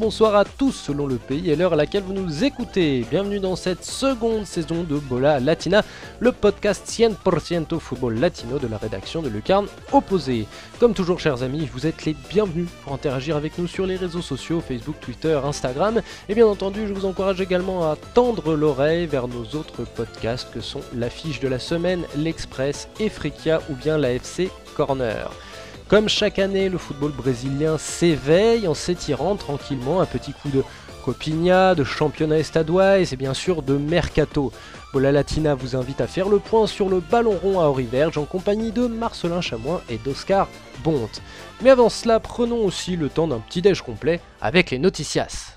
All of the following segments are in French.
bonsoir à tous selon le pays et l'heure à laquelle vous nous écoutez. Bienvenue dans cette seconde saison de Bola Latina, le podcast 100% football latino de la rédaction de Lucarne Opposé. Comme toujours chers amis, vous êtes les bienvenus pour interagir avec nous sur les réseaux sociaux, Facebook, Twitter, Instagram. Et bien entendu, je vous encourage également à tendre l'oreille vers nos autres podcasts que sont l'affiche de la semaine, l'Express, Efrikia ou bien l'AFC Corner. Comme chaque année, le football brésilien s'éveille en s'étirant tranquillement un petit coup de Copinha, de championnat estaduais et bien sûr de Mercato. Bola Latina vous invite à faire le point sur le ballon rond à Auriverge en compagnie de Marcelin Chamoin et d'Oscar Bonte. Mais avant cela, prenons aussi le temps d'un petit déj complet avec les noticias.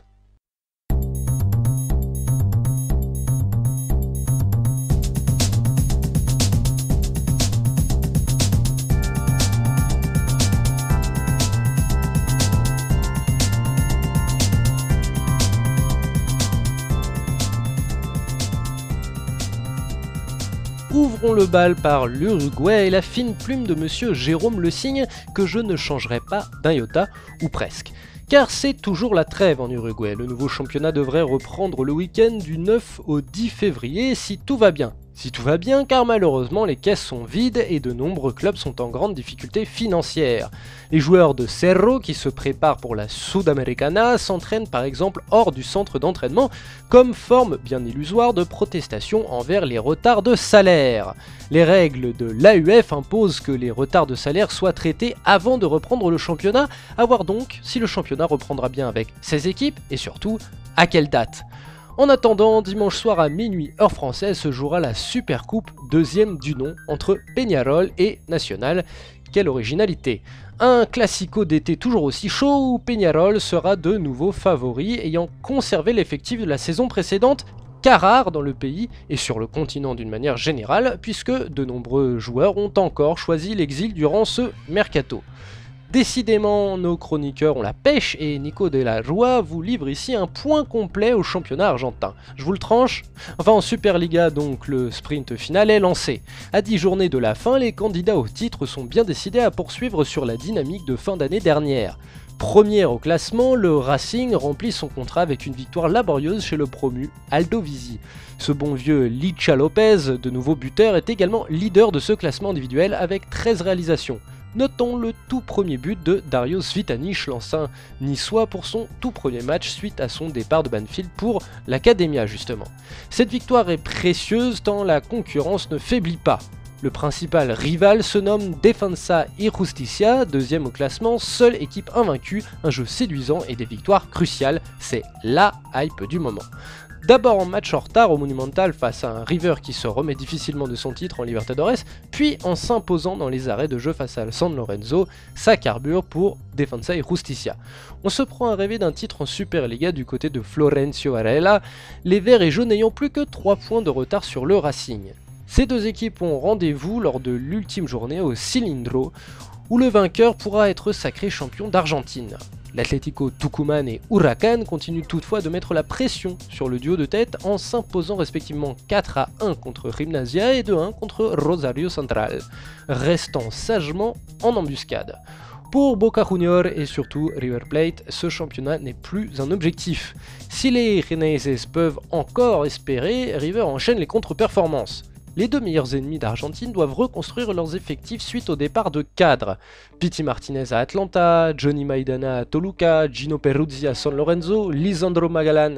Ouvrons le bal par l'Uruguay et la fine plume de monsieur Jérôme Le Signe que je ne changerai pas d'un iota, ou presque. Car c'est toujours la trêve en Uruguay, le nouveau championnat devrait reprendre le week-end du 9 au 10 février si tout va bien. Si tout va bien, car malheureusement les caisses sont vides et de nombreux clubs sont en grande difficulté financière. Les joueurs de Cerro qui se préparent pour la Sudamericana s'entraînent par exemple hors du centre d'entraînement comme forme bien illusoire de protestation envers les retards de salaire. Les règles de l'AUF imposent que les retards de salaire soient traités avant de reprendre le championnat, à voir donc si le championnat reprendra bien avec 16 équipes et surtout à quelle date. En attendant, dimanche soir à minuit heure française se jouera la Supercoupe deuxième du nom entre Peñarol et Nacional. Quelle originalité! Un classico d'été toujours aussi chaud où Peñarol sera de nouveau favori ayant conservé l'effectif de la saison précédente, cas rare dans le pays et sur le continent d'une manière générale puisque de nombreux joueurs ont encore choisi l'exil durant ce mercato. Décidément, nos chroniqueurs ont la pêche et Nico de la Rua vous livre ici un point complet au championnat argentin. Je vous le tranche? Enfin en Superliga donc le sprint final est lancé. À 10 journées de la fin, les candidats au titre sont bien décidés à poursuivre sur la dynamique de fin d'année dernière. Premier au classement, le Racing remplit son contrat avec une victoire laborieuse chez le promu Aldovisi. Ce bon vieux Licha Lopez, de nouveau buteur, est également leader de ce classement individuel avec 13 réalisations. Notons le tout premier but de Dario Svitanich, l'ancien niçois pour son tout premier match suite à son départ de Banfield pour l'Academia justement. Cette victoire est précieuse tant la concurrence ne faiblit pas. Le principal rival se nomme Defensa y Justicia, deuxième au classement, seule équipe invaincue, un jeu séduisant et des victoires cruciales, c'est la hype du moment. D'abord en match en retard au Monumental face à un River qui se remet difficilement de son titre en Libertadores, puis en s'imposant dans les arrêts de jeu face à San Lorenzo, ça carbure pour Defensa y Justicia. On se prend à rêver d'un titre en Superliga du côté de Florencio Varela, les verts et jaunes n'ayant plus que 3 points de retard sur le Racing. Ces deux équipes ont rendez-vous lors de l'ultime journée au Cilindro, où le vainqueur pourra être sacré champion d'Argentine. L'Atlético Tucumán et Huracán continuent toutefois de mettre la pression sur le duo de tête en s'imposant respectivement 4-1 contre Gimnasia et 2-1 contre Rosario Central, restant sagement en embuscade. Pour Boca Juniors et surtout River Plate, ce championnat n'est plus un objectif. Si les Geneses peuvent encore espérer, River enchaîne les contre-performances. Les deux meilleurs ennemis d'Argentine doivent reconstruire leurs effectifs suite au départ de cadres. Pity Martinez à Atlanta, Johnny Maidana à Toluca, Gino Peruzzi à San Lorenzo, Lisandro Magalan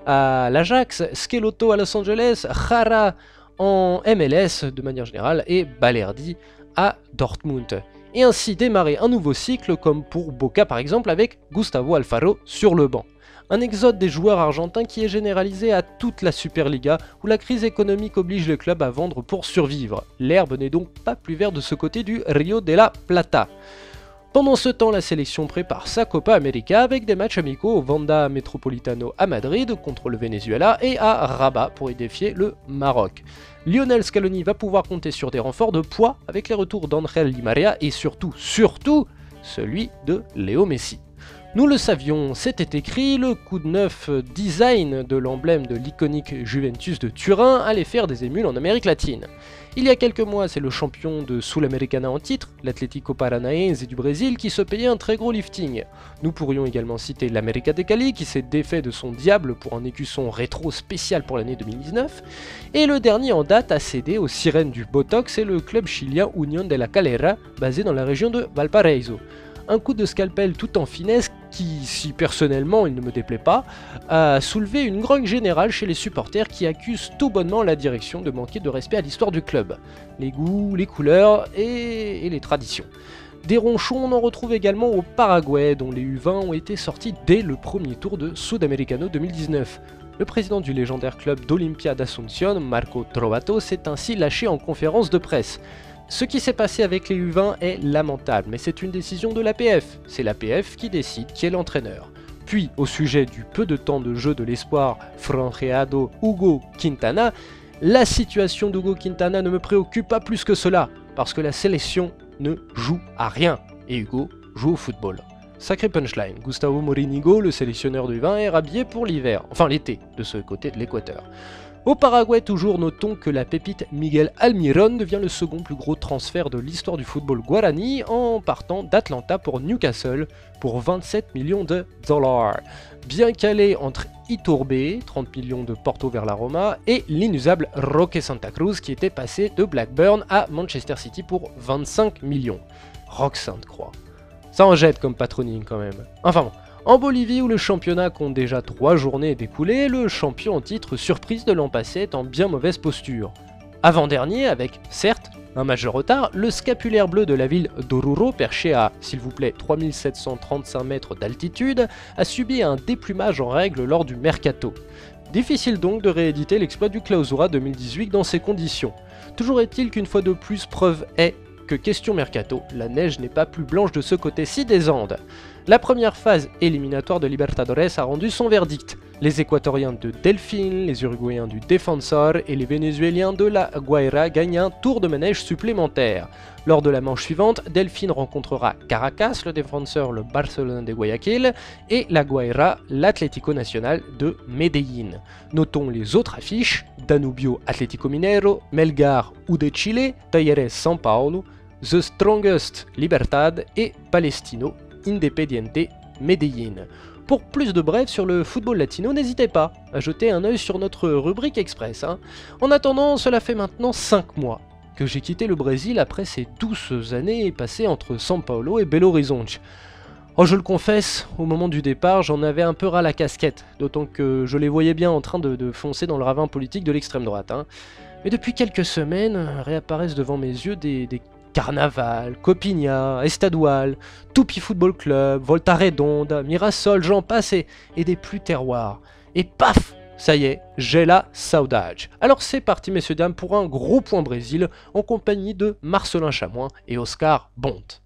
à l'Ajax, Schelotto à Los Angeles, Jara en MLS de manière générale et Balerdi à Dortmund. Et ainsi démarrer un nouveau cycle comme pour Boca par exemple avec Gustavo Alfaro sur le banc. Un exode des joueurs argentins qui est généralisé à toute la Superliga où la crise économique oblige les clubs à vendre pour survivre. L'herbe n'est donc pas plus verte de ce côté du Rio de la Plata. Pendant ce temps, la sélection prépare sa Copa América avec des matchs amicaux au Wanda Metropolitano à Madrid contre le Venezuela et à Rabat pour y défier le Maroc. Lionel Scaloni va pouvoir compter sur des renforts de poids avec les retours d'Angel Di Maria et surtout celui de Léo Messi. Nous le savions, c'était écrit, le coup de neuf design de l'emblème de l'iconique Juventus de Turin allait faire des émules en Amérique latine. Il y a quelques mois, c'est le champion de Sul-Americana en titre, l'Atlético Paranaense du Brésil, qui se payait un très gros lifting. Nous pourrions également citer l'América de Cali, qui s'est défait de son diable pour un écusson rétro spécial pour l'année 2019. Et le dernier en date a cédé aux sirènes du Botox et le club chilien Unión de la Calera, basé dans la région de Valparaíso. Un coup de scalpel tout en finesse qui, si personnellement il ne me déplaît pas, a soulevé une grogne générale chez les supporters qui accusent tout bonnement la direction de manquer de respect à l'histoire du club, les goûts, les couleurs et les traditions. Des ronchons, on en retrouve également au Paraguay, dont les U20 ont été sortis dès le premier tour de Sudamericano 2019. Le président du légendaire club d'Olimpia d'Asunción, Marco Trovato, s'est ainsi lâché en conférence de presse. Ce qui s'est passé avec les U20 est lamentable, mais c'est une décision de l'APF. C'est l'APF qui décide qui est l'entraîneur. Puis, au sujet du peu de temps de jeu de l'espoir franjeado Hugo Quintana, la situation d'Hugo Quintana ne me préoccupe pas plus que cela, parce que la sélection ne joue à rien, et Hugo joue au football. Sacré punchline, Gustavo Morinigo, le sélectionneur du U20, est rhabillé pour l'hiver, enfin l'été, de ce côté de l'équateur. Au Paraguay toujours, notons que la pépite Miguel Almirón devient le second plus gros transfert de l'histoire du football guarani en partant d'Atlanta pour Newcastle pour 27 millions de dollars. Bien calé entre Iturbe, 30 millions de Porto vers la Roma, et l'inusable Roque Santa Cruz qui était passé de Blackburn à Manchester City pour 25 millions. Roque Sainte-Croix. Ça en jette comme patronyme quand même. Enfin bon. En Bolivie, où le championnat compte déjà 3 journées découlées, le champion en titre surprise de l'an passé est en bien mauvaise posture. Avant-dernier, avec, certes, un match de retard, le scapulaire bleu de la ville d'Oruro, perché à, s'il vous plaît, 3735 mètres d'altitude, a subi un déplumage en règle lors du mercato. Difficile donc de rééditer l'exploit du Clausura 2018 dans ces conditions. Toujours est-il qu'une fois de plus, preuve est que question mercato, la neige n'est pas plus blanche de ce côté-ci des Andes. La première phase éliminatoire de Libertadores a rendu son verdict. Les Équatoriens de Delfín, les Uruguayens du Defensor et les Vénézuéliens de la Guaira gagnent un tour de manège supplémentaire. Lors de la manche suivante, Delfín rencontrera Caracas, le Defensor le Barcelone de Guayaquil et la Guaira l'Atlético Nacional de Medellín. Notons les autres affiches, Danubio Atlético Mineiro, Melgar ou de Chile, Talleres São Paulo, The Strongest Libertad et Palestino Independiente Medellín. Pour plus de brèves sur le football latino, n'hésitez pas à jeter un œil sur notre rubrique Express. En attendant, cela fait maintenant 5 mois que j'ai quitté le Brésil après ces douces années passées entre São Paulo et Belo Horizonte. Oh, je le confesse, au moment du départ, j'en avais un peu ras la casquette, d'autant que je les voyais bien en train de foncer dans le ravin politique de l'extrême droite. Mais depuis quelques semaines, réapparaissent devant mes yeux des Carnaval, Copinha, Estadual, Tupi Football Club, Volta Redonda, Mirasol, j'en passe et des plus terroirs. Et paf, ça y est, j'ai la saudade. Alors c'est parti messieurs dames pour un gros point Brésil en compagnie de Marcelin Chamoin et Oscar Bonte.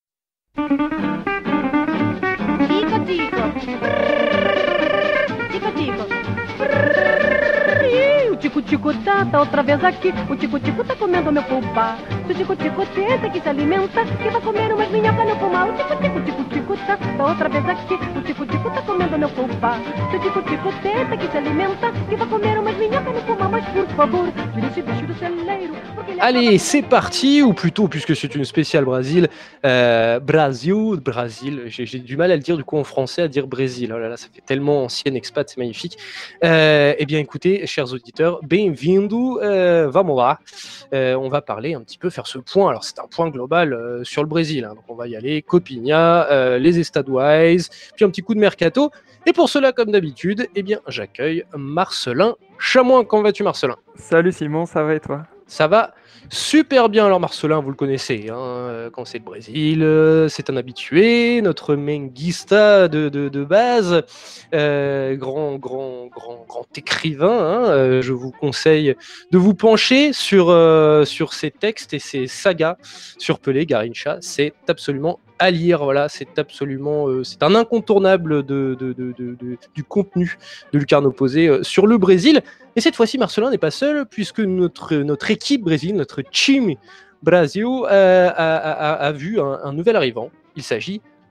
O tico-tico tá outra vez aqui. O tico-tico tá comendo meu pulpa. Se o tico-tico tenta que se alimenta, que vai comer umas minhocas no pulmão. O tico-tico tá outra vez aqui. O tico-tico tá comendo meu pulpa. Se o tico-tico tenta que se alimenta, que vai comer umas minhocas no pulmão. Mas por favor, tire esse bicho do celeiro. Allez, c'est parti, ou plutôt, puisque c'est une spéciale Brésil, Brasil, j'ai du mal à le dire du coup en français, à dire Brésil, oh là là, ça fait tellement ancienne expat, c'est magnifique. Eh bien écoutez, chers auditeurs, bem-vindo, vamos lá, on va parler un petit peu, faire ce point, alors c'est un point global sur le Brésil, donc on va y aller, Copinha, les Estaduais, puis un petit coup de mercato, et pour cela, comme d'habitude, eh bien j'accueille Marcelin Chamoin. Comment vas-tu Marcelin ? Salut Simon, ça va et toi ? Ça va super bien. Alors Marcelin, vous le connaissez, quand c'est le Brésil, c'est un habitué, notre menguista de base, grand écrivain. Je vous conseille de vous pencher sur ses textes et ses sagas sur Pelé, Garrincha. C'est absolument à lire, voilà, c'est absolument, c'est un incontournable du contenu de Lucarno Posé sur le Brésil. Et cette fois-ci, Marcelin n'est pas seul, puisque notre équipe Brésil, notre team Brasil, a vu un nouvel arrivant. Il s'agit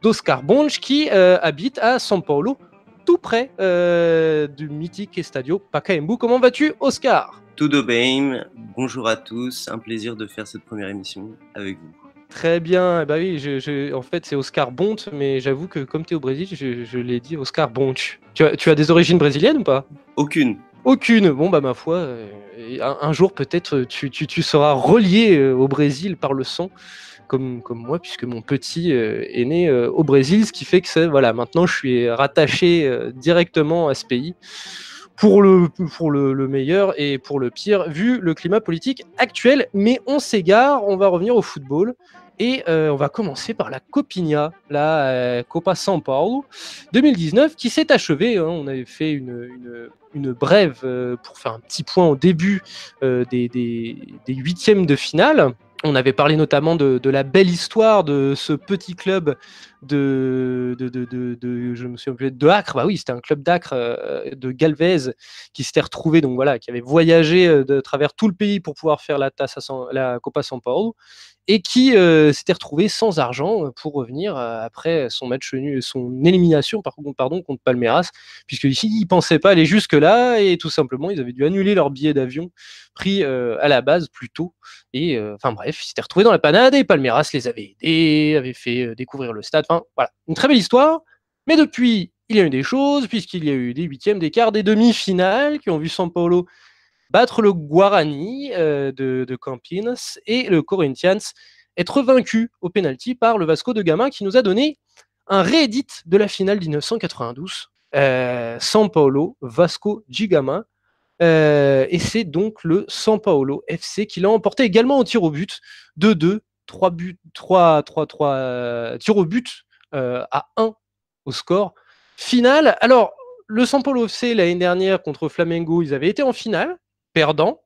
d'Oscar Bonch qui habite à São Paulo, tout près du mythique Estadio Pacaembu. Comment vas-tu, Oscar? Tudo bem, bonjour à tous, un plaisir de faire cette première émission avec vous. Très bien, bah oui, en fait c'est Oscar Bonte, mais j'avoue que comme tu es au Brésil, je l'ai dit Oscar Bonch. Tu as des origines brésiliennes ou pas? Aucune. Aucune. Bon bah ma foi, un jour peut-être tu seras relié au Brésil par le sang, comme moi, puisque mon petit est né au Brésil, ce qui fait que voilà, maintenant je suis rattaché directement à ce pays. Pour le meilleur et pour le pire, vu le climat politique actuel. Mais on s'égare, on va revenir au football. Et on va commencer par la Copinha, la Copa São Paulo 2019, qui s'est achevée. Hein. On avait fait une brève pour faire un petit point au début des huitièmes de finale. On avait parlé notamment de la belle histoire de ce petit club je me souviens plus, de Acre. Bah oui, c'était un club d'Acre de Galvez qui s'était retrouvé, donc voilà, qui avait voyagé de travers tout le pays pour pouvoir faire la Copa São Paulo, et qui s'était retrouvé sans argent pour revenir après son match nul, son élimination contre Palmeiras, puisqu'ils ne pensaient pas aller jusque-là, et tout simplement, ils avaient dû annuler leur billet d'avion pris à la base plus tôt. Et enfin bref, ils s'étaient retrouvés dans la panade, et Palmeiras les avait aidés, avait fait découvrir le stade. Enfin voilà, une très belle histoire. Mais depuis, il y a eu des choses, puisqu'il y a eu des huitièmes, des quarts, des demi-finales qui ont vu São Paulo battre le Guarani de Campinas et le Corinthians être vaincu au pénalty par le Vasco de Gama, qui nous a donné un réédit de la finale 1992. São Paulo, Vasco de Gama. Et c'est donc le São Paulo FC qui l'a emporté également au tir au but. 2-2, 3 tirs au but à 1 au score final. Alors, le São Paulo FC, l'année dernière, contre Flamengo, ils avaient été en finale, perdants.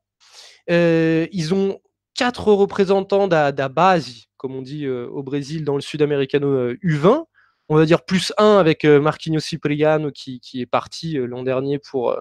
Ils ont 4 représentants da base, comme on dit au Brésil, dans le Sud-Americano U20. On va dire plus 1 avec Marquinhos Cipriano qui est parti l'an dernier pour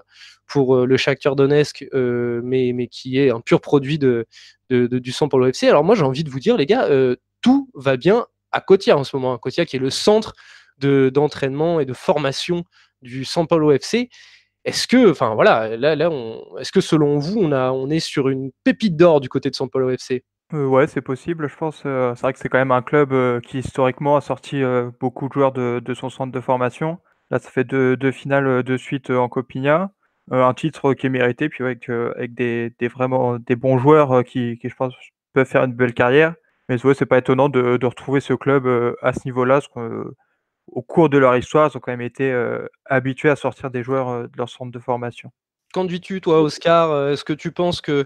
le Shakhtar Donetsk, mais qui est un pur produit du São Paulo FC. Alors moi j'ai envie de vous dire les gars, tout va bien à Cotia en ce moment. Cotia qui est le centre d'entraînement et de formation du São Paulo FC. Est-ce que, enfin voilà, est-ce que selon vous on est sur une pépite d'or du côté de São Paulo FC? Ouais, c'est possible, je pense. C'est vrai que c'est quand même un club qui historiquement a sorti beaucoup de joueurs de son centre de formation. Là, ça fait deux finales de suite en Copinha. Un titre qui est mérité, puis avec des vraiment des bons joueurs qui, je pense, peuvent faire une belle carrière. Mais ouais, c'est pas étonnant de retrouver ce club à ce niveau-là, parce qu'au cours de leur histoire, ils ont quand même été habitués à sortir des joueurs de leur centre de formation. Qu'en dis-tu, toi, Oscar? Est-ce que tu penses que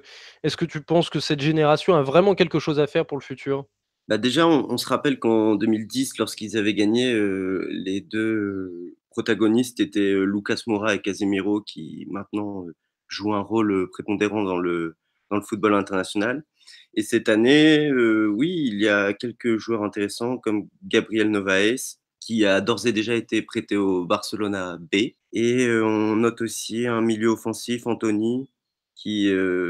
cette génération a vraiment quelque chose à faire pour le futur? Bah déjà, on se rappelle qu'en 2010, lorsqu'ils avaient gagné, les deux protagonistes étaient Lucas Moura et Casemiro, qui maintenant jouent un rôle prépondérant dans le football international. Et cette année, oui, il y a quelques joueurs intéressants comme Gabriel Novaes, qui a d'ores et déjà été prêté au Barcelona B. Et on note aussi un milieu offensif, Anthony, qui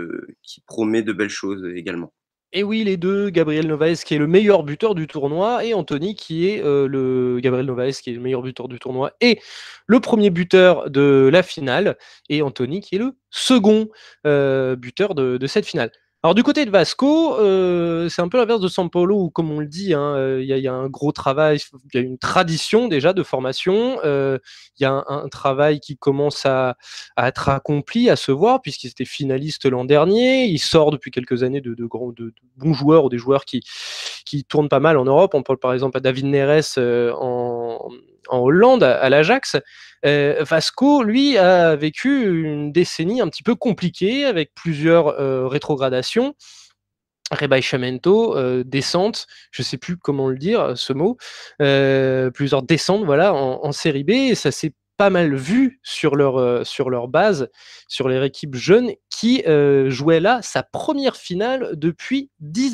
promet de belles choses également. Et oui, les deux, Gabriel Novaes qui est le meilleur buteur du tournoi et Anthony qui est Gabriel Novaes qui est le meilleur buteur du tournoi et le premier buteur de la finale, et Anthony qui est le second buteur de cette finale. Alors du côté de Vasco, c'est un peu l'inverse de São Paulo où, comme on le dit, hein, y a un gros travail, il y a une tradition déjà de formation, il y a un travail qui commence à être accompli, à se voir, puisqu'ils étaient finalistes l'an dernier. Il sort depuis quelques années de bons joueurs, ou des joueurs qui tournent pas mal en Europe. On parle par exemple à David Neres en Hollande, à l'Ajax. Vasco, lui, a vécu une décennie un petit peu compliquée, avec plusieurs rétrogradations, rebaixamento, descente, je ne sais plus comment le dire, ce mot, plusieurs descentes, voilà, en série B, et ça s'est pas mal vu sur leur base, sur leur équipe jeune, qui jouait là sa première finale depuis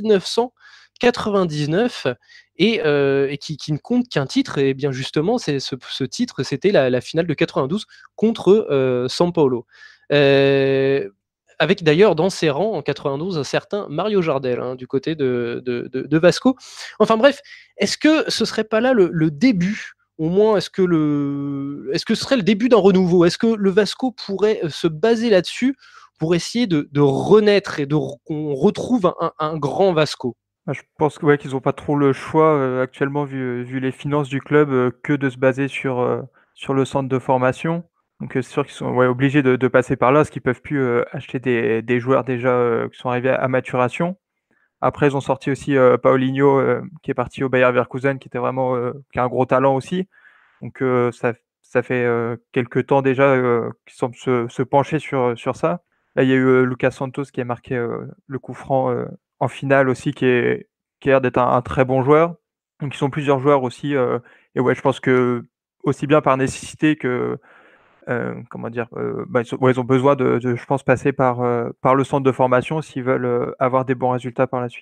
1999, et qui ne compte qu'un titre. Et bien justement, ce titre, c'était la finale de 92 contre São Paulo. avec d'ailleurs dans ses rangs en 92 un certain Mario Jardel du côté de Vasco. Enfin bref, est-ce que ce serait pas là le début, au moins est-ce que ce serait le début d'un renouveau? Est-ce que le Vasco pourrait se baser là-dessus pour essayer de renaître et qu'on retrouve un grand Vasco? Je pense qu'ils n'ont pas trop le choix actuellement vu les finances du club que de se baser sur le centre de formation. Donc c'est sûr qu'ils sont obligés de passer par là, parce qu'ils peuvent plus acheter des joueurs déjà qui sont arrivés à maturation. Après, ils ont sorti aussi Paulinho qui est parti au Bayer Leverkusen, qui était vraiment qui a un gros talent aussi. Donc ça fait quelques temps déjà qu'ils semblent se pencher sur ça. Là, il y a eu Lucas Santos qui a marqué le coup franc en finale aussi, qui a l'air d'être un très bon joueur. Donc, ils sont plusieurs joueurs aussi. Et je pense que aussi bien par nécessité que ils ont besoin de je pense, passer par le centre de formation s'ils veulent avoir des bons résultats par la suite.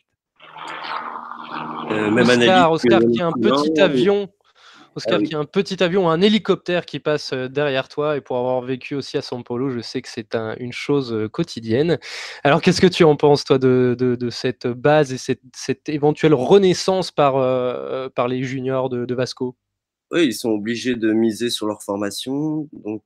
Même analyse Oscar qui a un petit avion. Oscar, qui a un petit avion, un hélicoptère qui passe derrière toi, et pour avoir vécu aussi à São Paulo, je sais que c'est une chose quotidienne. Alors, qu'est-ce que tu en penses, toi, de cette base et cette éventuelle renaissance par les juniors de Vasco? Oui, ils sont obligés de miser sur leur formation, donc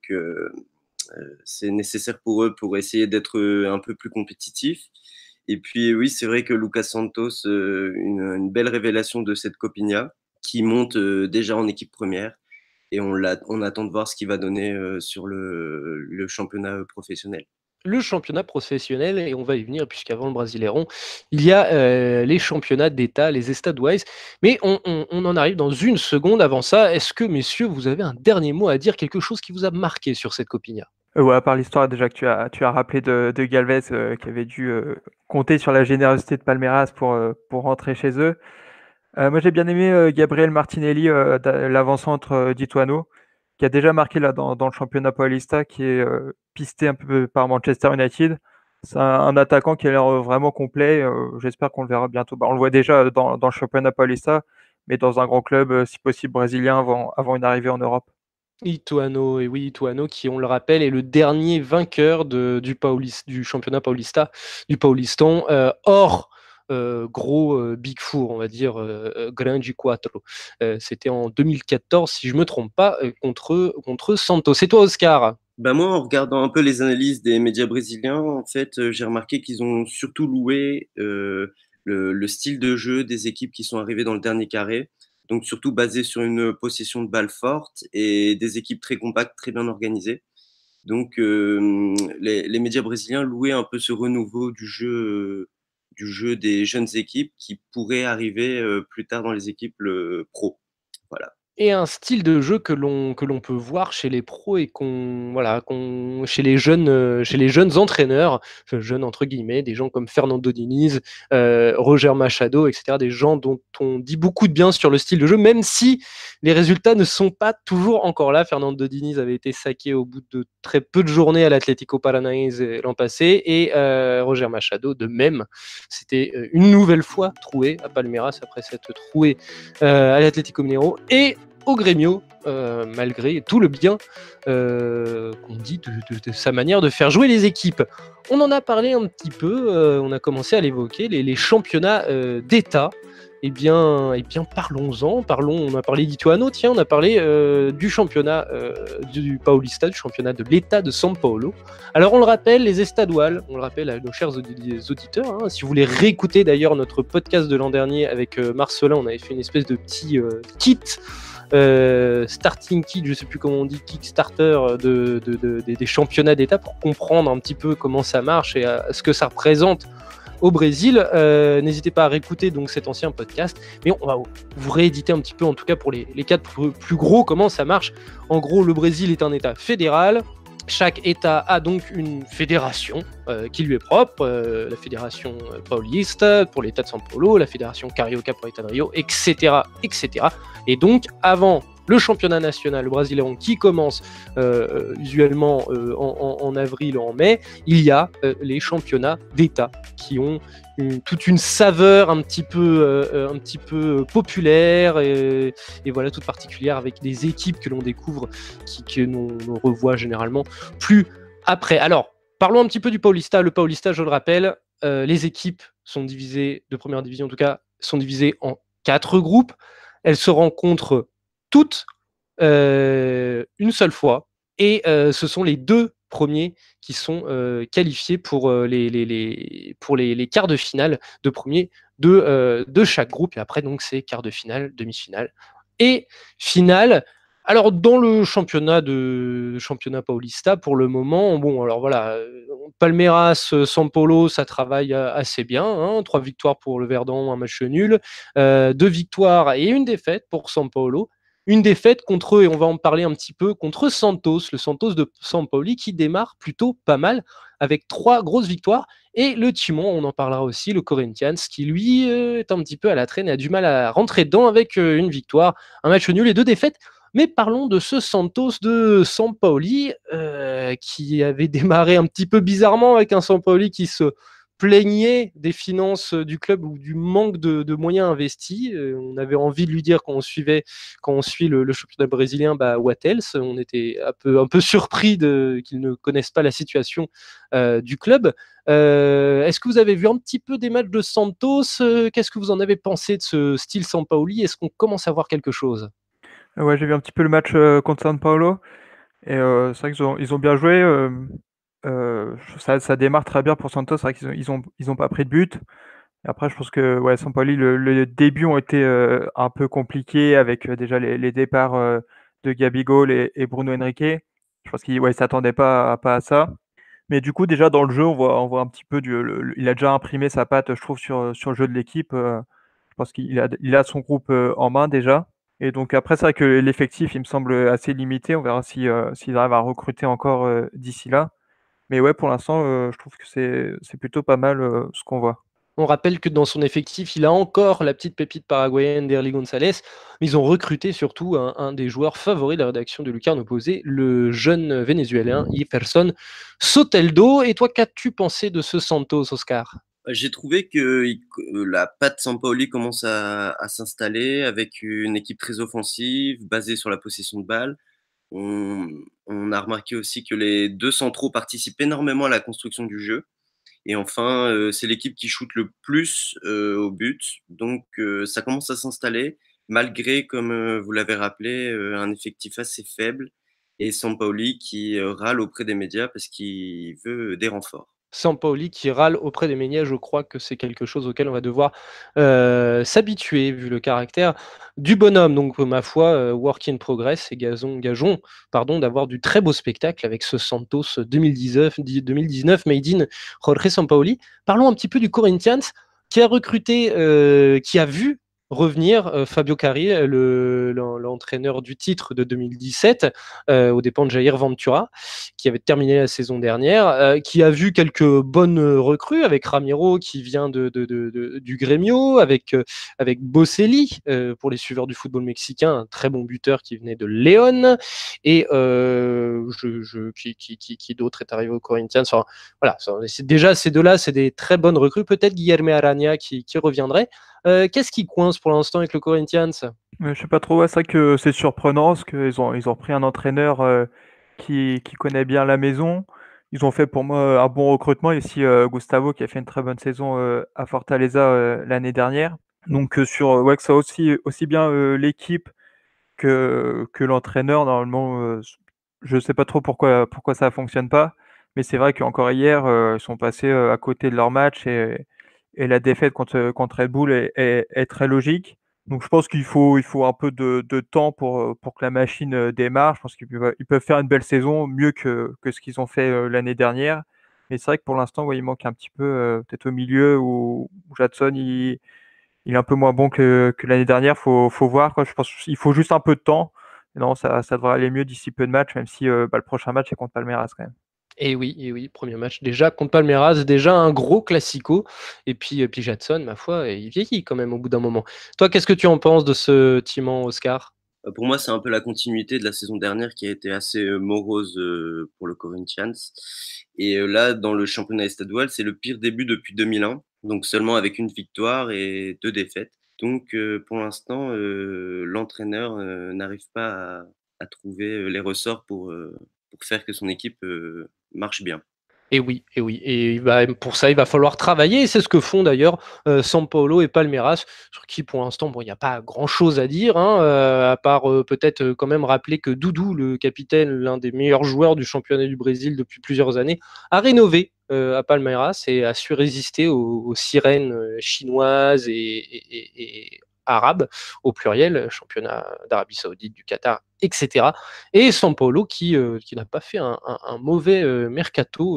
c'est nécessaire pour eux pour essayer d'être un peu plus compétitifs. Et puis oui, c'est vrai que Lucas Santos, une belle révélation de cette Copinha, qui monte déjà en équipe première, et on attend de voir ce qu'il va donner sur le championnat professionnel. Le championnat professionnel, et on va y venir, puisqu'avant le Brasileirão, il y a les championnats d'État, les estaduais, mais on en arrive dans une seconde. Avant ça, est-ce que, messieurs, vous avez un dernier mot à dire, quelque chose qui vous a marqué sur cette Copinha? À part l'histoire déjà que tu as rappelé de Galvez, qui avait dû compter sur la générosité de Palmeiras pour rentrer chez eux. Moi, j'ai bien aimé Gabriel Martinelli, l'avant-centre d'Ituano, qui a déjà marqué là dans le championnat paulista, qui est pisté un peu par Manchester United. C'est un attaquant qui a l'air vraiment complet. J'espère qu'on le verra bientôt. On le voit déjà dans le championnat paulista, mais dans un grand club, si possible brésilien, avant une arrivée en Europe. Ituano, et oui, Ituano, qui, on le rappelle, est le dernier vainqueur du championnat paulista, du Paulistão, hors gros Big Four, on va dire, Grande Quattro. C'était en 2014, si je ne me trompe pas, contre Santos. C'est toi, Oscar? Moi, en regardant un peu les analyses des médias brésiliens, en fait, j'ai remarqué qu'ils ont surtout loué le style de jeu des équipes qui sont arrivées dans le dernier carré. Donc surtout basé sur une possession de balle forte et des équipes très compactes, très bien organisées. Donc les médias brésiliens louaient un peu ce renouveau du jeu des jeunes équipes qui pourraient arriver plus tard dans les équipes pro. Voilà. Et un style de jeu que l'on peut voir chez les pros et chez les jeunes entraîneurs, jeunes entre guillemets, des gens comme Fernando Diniz, Roger Machado, etc., des gens dont on dit beaucoup de bien sur le style de jeu, même si les résultats ne sont pas toujours encore là. Fernando Diniz avait été saqué au bout de très peu de journées à l'Atlético Paranaense l'an passé, et Roger Machado de même. C'était une nouvelle fois troué à Palmeiras après s'être troué à l'Atlético Mineiro et au Grêmio, malgré tout le bien qu'on dit de sa manière de faire jouer les équipes. On en a parlé un petit peu, on a commencé à l'évoquer, les championnats d'État. Eh bien, parlons-en. On a parlé d'Ituano, tiens, on a parlé du championnat du Paulista, du championnat de l'État de São Paulo. Alors, on le rappelle, les estaduales, on le rappelle à nos chers auditeurs, si vous voulez réécouter d'ailleurs notre podcast de l'an dernier avec Marcelin, on avait fait une espèce de petit kit, starting kit, je sais plus comment on dit, Kickstarter des championnats d'État, pour comprendre un petit peu comment ça marche et ce que ça représente au Brésil. N'hésitez pas à réécouter donc cet ancien podcast, mais on va vous rééditer un petit peu, en tout cas pour les quatre plus gros, comment ça marche. En gros, le Brésil est un État fédéral. Chaque État a donc une fédération qui lui est propre, la fédération paulista pour l'État de São Paulo, la fédération Carioca pour l'État de Rio, etc., etc. Et donc, avant le championnat national, le Brasileirão, qui commence usuellement en avril ou en mai, il y a les championnats d'État qui ont toute une saveur un petit peu populaire et voilà, toute particulière, avec des équipes que l'on découvre, que l'on revoit généralement plus après. Alors, Parlons un petit peu du Paulista. Le Paulista, je le rappelle, les équipes sont divisées, de première division en tout cas, sont divisées en 4 groupes. Elles se rencontrent toutes une seule fois. Et ce sont les 2 premiers qui sont qualifiés pour, les quarts de finale de premier de chaque groupe. Et après, donc, c'est quart de finale, demi-finale et finale. Alors, dans le championnat Paulista, pour le moment, bon, alors voilà, Palmeiras, São Paulo, ça travaille assez bien. 3 victoires pour le Verdon, un match nul. 2 victoires et une défaite pour São Paulo. Une défaite contre eux, et on va en parler un petit peu, contre Santos, le Santos de Sampaoli, qui démarre plutôt pas mal, avec 3 grosses victoires. Et le Timon, on en parlera aussi, le Corinthians, qui lui est un petit peu à la traîne et a du mal à rentrer dedans avec une victoire, un match nul et 2 défaites. Mais parlons de ce Santos de Sampaoli, qui avait démarré un petit peu bizarrement avec un Sampaoli qui se plaignait des finances du club ou du manque de moyens investis. On avait envie de lui dire quand on suit le championnat brésilien, what else. On était un peu surpris qu'ils ne connaissent pas la situation du club. Est-ce que vous avez vu un petit peu des matchs de Santos? Qu'est-ce que vous en avez pensé de ce style Sampaoli? Est-ce qu'on commence à voir quelque chose? Ouais, j'ai vu un petit peu le match contre San Paolo. Et c'est vrai qu'ils ont bien joué. Ça démarre très bien pour Santos. C'est vrai qu'ils ont pas pris de but. Et après, je pense que ouais, Sampaoli, le début ont été un peu compliqués avec déjà les départs de Gabigol et Bruno Henrique. Je pense qu'il ouais, s'attendait pas à ça. Mais du coup, déjà dans le jeu, on voit un petit peu il a déjà imprimé sa patte, je trouve, sur le jeu de l'équipe. Je pense qu'il a son groupe en main déjà. Et donc après, c'est vrai que l'effectif, il me semble assez limité. On verra s'ils arrivent à recruter encore d'ici là. Mais ouais, pour l'instant, je trouve que c'est plutôt pas mal ce qu'on voit. On rappelle que dans son effectif, il a encore la petite pépite paraguayenne d'Erly Gonzalez, mais ils ont recruté surtout un des joueurs favoris de la rédaction de Lucarne Opposé, le jeune vénézuélien Jefferson Soteldo. Et toi, qu'as-tu pensé de ce Santos, Oscar? J'ai trouvé que la patte Sampaoli commence à s'installer avec une équipe très offensive, basée sur la possession de balle. On a remarqué aussi que les 2 centraux participent énormément à la construction du jeu. Et enfin, c'est l'équipe qui shoot le plus au but. Donc, ça commence à s'installer, malgré, comme vous l'avez rappelé, un effectif assez faible et Sampaoli qui râle auprès des médias parce qu'il veut des renforts. Sampaoli qui râle auprès des médias, je crois que c'est quelque chose auquel on va devoir s'habituer, vu le caractère du bonhomme. Donc, ma foi, work in progress, et gageons d'avoir du très beau spectacle avec ce Santos 2019 made in Jorge Sampaoli. Parlons un petit peu du Corinthians, qui a recruté, qui a vu revenir Fabio Carri, l'entraîneur du titre de 2017, aux dépens de Jair Ventura, qui avait terminé la saison dernière, qui a vu quelques bonnes recrues avec Ramiro qui vient du Grêmio, avec Boselli, pour les suiveurs du football mexicain, un très bon buteur qui venait de Léon, et qui d'autre est arrivé au Corinthians. Enfin, voilà, déjà ces deux-là, c'est des très bonnes recrues. Peut-être Guilherme Arana qui reviendrait. Qu'est-ce qui coince pour l'instant avec le Corinthians? Je sais pas trop, ouais, c'est vrai que c'est surprenant parce qu'ils ont pris un entraîneur qui connaît bien la maison. Ils ont fait pour moi un bon recrutement. Ici, Gustavo qui a fait une très bonne saison à Fortaleza l'année dernière. Donc ouais, que ça aussi bien l'équipe que l'entraîneur, normalement, je sais pas trop pourquoi ça fonctionne pas. Mais c'est vrai qu'encore hier, ils sont passés à côté de leur match et la défaite contre Red Bull est très logique. Donc je pense qu'il faut un peu de temps pour que la machine démarre. Je pense qu'ils peuvent faire une belle saison, mieux que ce qu'ils ont fait l'année dernière. Mais c'est vrai que pour l'instant, ouais, il manque un petit peu, peut-être au milieu, où Jadson, il est un peu moins bon que l'année dernière. Faut voir, quoi. Je pense qu'il faut juste un peu de temps. Non, ça devrait aller mieux d'ici peu de matchs, même si le prochain match est contre Palmeiras quand même. Et oui, premier match déjà contre Palmeiras, déjà un gros classico. Et puis Jadson, ma foi, il vieillit quand même au bout d'un moment. Toi, qu'est-ce que tu en penses de ce Timon, Oscar? Pour moi, c'est un peu la continuité de la saison dernière qui a été assez morose pour le Corinthians. Et là, dans le championnat estadual, c'est le pire début depuis 2001, donc seulement avec une victoire et 2 défaites. Donc pour l'instant, l'entraîneur n'arrive pas à trouver les ressorts pour faire que son équipe marche bien. Et oui, et pour ça, il va falloir travailler, et c'est ce que font d'ailleurs Sampaolo et Palmeiras, sur qui pour l'instant, bon, il n'y a pas grand-chose à dire, hein, à part peut-être quand même rappeler que Doudou, le capitaine, l'un des meilleurs joueurs du championnat du Brésil depuis plusieurs années, a rénové à Palmeiras et a su résister aux sirènes chinoises et arabes, au pluriel, championnat d'Arabie Saoudite, du Qatar, etc. Et Sampaolo qui n'a pas fait un mauvais mercato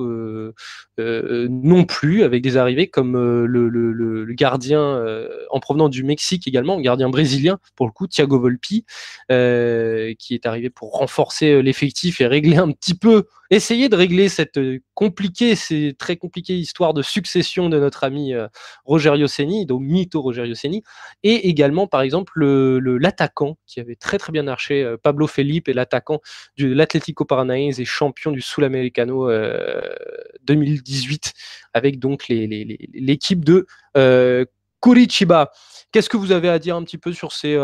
non plus, avec des arrivées comme le gardien en provenant du Mexique également, un gardien brésilien pour le coup, Thiago Volpi, qui est arrivé pour renforcer l'effectif et régler un petit peu, essayer de régler cette c'est très compliquée histoire de succession de notre ami Rogerio Ceni, donc Mito Rogerio Ceni, et également par exemple l'attaquant qui avait très très bien marché, Pablo Felipe, l'attaquant de l'Atlético Paranaense et champion du Sul-Americano 2018, avec donc l'équipe de Curitiba. Qu'est-ce que vous avez à dire un petit peu sur ces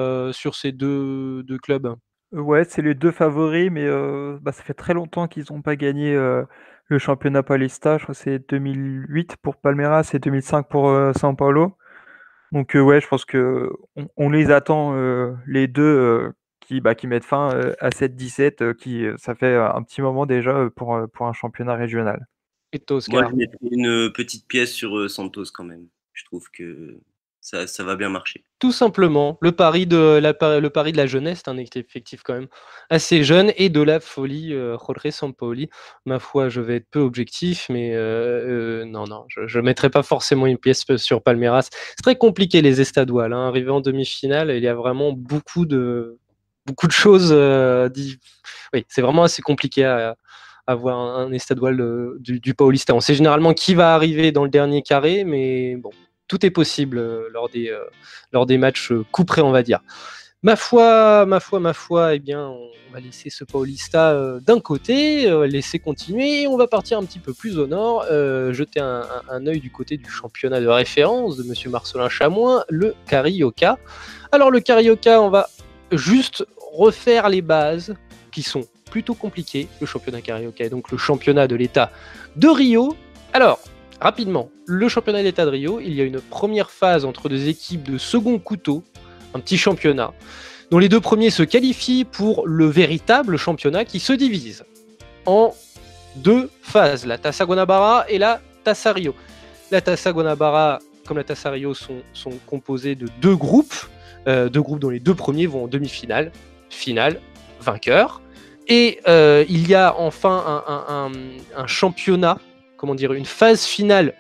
deux clubs? Ouais, c'est les 2 favoris, mais ça fait très longtemps qu'ils n'ont pas gagné le championnat paulista. Je crois que c'est 2008 pour Palmeiras et 2005 pour São Paulo. Donc ouais, je pense qu'on les attend les deux qui mettent fin à cette 17, ça fait un petit moment déjà pour un championnat régional. Et Moi, Oscar. je mettrais une petite pièce sur Santos quand même. Je trouve que ça va bien marcher. Tout simplement, le pari de la jeunesse, un effectif quand même assez jeune, et de la folie, Jorge Sampaoli. Ma foi, je vais être peu objectif, mais non, je ne mettrai pas forcément une pièce sur Palmeiras. C'est très compliqué les estaduales, hein. Arrivé en demi-finale, il y a vraiment beaucoup de choses. Oui, c'est vraiment assez compliqué à avoir un estadual du Paulista. On sait généralement qui va arriver dans le dernier carré, mais bon, tout est possible lors des matchs couperés, on va dire. Ma foi, eh bien, on va laisser ce Paulista d'un côté, laisser continuer, et on va partir un petit peu plus au nord, jeter un œil du côté du championnat de référence de Monsieur Marcelin Chamois, le Carioca. Alors le Carioca, on va juste refaire les bases qui sont plutôt compliquées. Le championnat Carioca est donc le championnat de l'État de Rio. Alors, rapidement, le championnat de l'État de Rio, il y a une première phase entre deux équipes de second couteau, un petit championnat, dont les deux premiers se qualifient pour le véritable championnat qui se divise en deux phases, la Taça Guanabara et la Taça Rio. La Taça Guanabara, comme la Taça Rio, sont composés de deux groupes dont les deux premiers vont en demi-finale, finale, vainqueur. Et il y a enfin un championnat, comment dire, une phase finale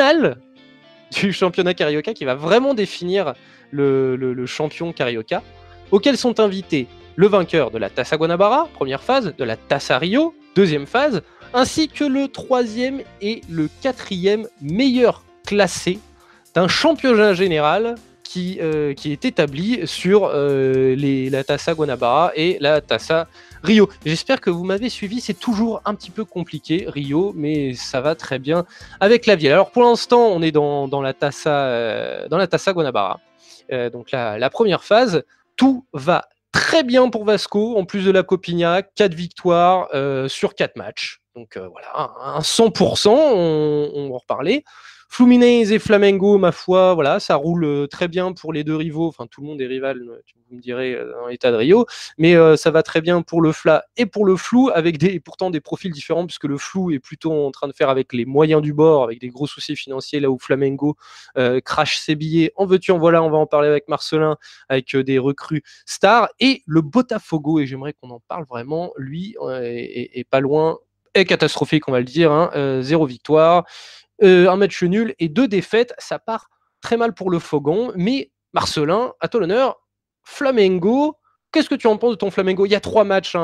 du championnat Carioca qui va vraiment définir le champion Carioca, auquel sont invités le vainqueur de la Taça Guanabara, première phase, de la Taça Rio, deuxième phase, ainsi que le troisième et le quatrième meilleur classé d'un championnat général qui est établi sur la Taça Guanabara et la Taça Rio. J'espère que vous m'avez suivi, c'est toujours un petit peu compliqué, Rio, mais ça va très bien avec la ville. Alors pour l'instant, on est dans la Taça Guanabara. Donc la première phase, tout va très bien pour Vasco, en plus de la Copinha, 4 victoires sur 4 matchs. Donc voilà, un 100%, on va en reparler. Fluminense et Flamengo, ma foi, voilà, ça roule très bien pour les deux rivaux. Enfin, tout le monde est rival, vous me direz, dans l'état de Rio. Mais ça va très bien pour le Fla et pour le Flou, avec pourtant des profils différents, puisque le Flou est plutôt en train de faire avec les moyens du bord, avec des gros soucis financiers, là où Flamengo crache ses billets. En veux-tu, en voilà, on va en parler avec Marcelin, avec des recrues stars. Et le Botafogo, et j'aimerais qu'on en parle vraiment, lui, est pas loin, est catastrophique, on va le dire, hein, 0 victoire. Un match nul et 2 défaites, ça part très mal pour le Fogon. Mais Marcelin, à ton honneur, Flamengo, qu'est-ce que tu en penses de ton Flamengo? Il y a 4 matchs